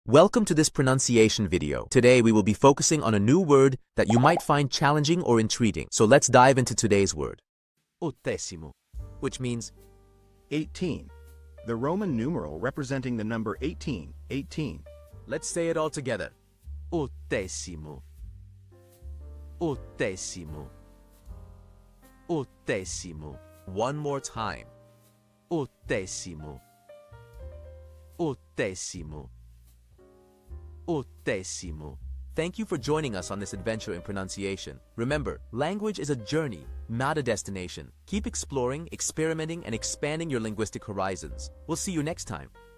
Welcome to this pronunciation video. Today we will be focusing on a new word that you might find challenging or intriguing. So let's dive into today's word. Ottesimo, which means 18. The Roman numeral representing the number 18, 18. Let's say it all together. Ottesimo. Ottesimo. Ottesimo. One more time. Ottesimo. Ottesimo. Ottesimo. Thank you for joining us on this adventure in pronunciation. Remember, language is a journey, not a destination. Keep exploring, experimenting, and expanding your linguistic horizons. We'll see you next time.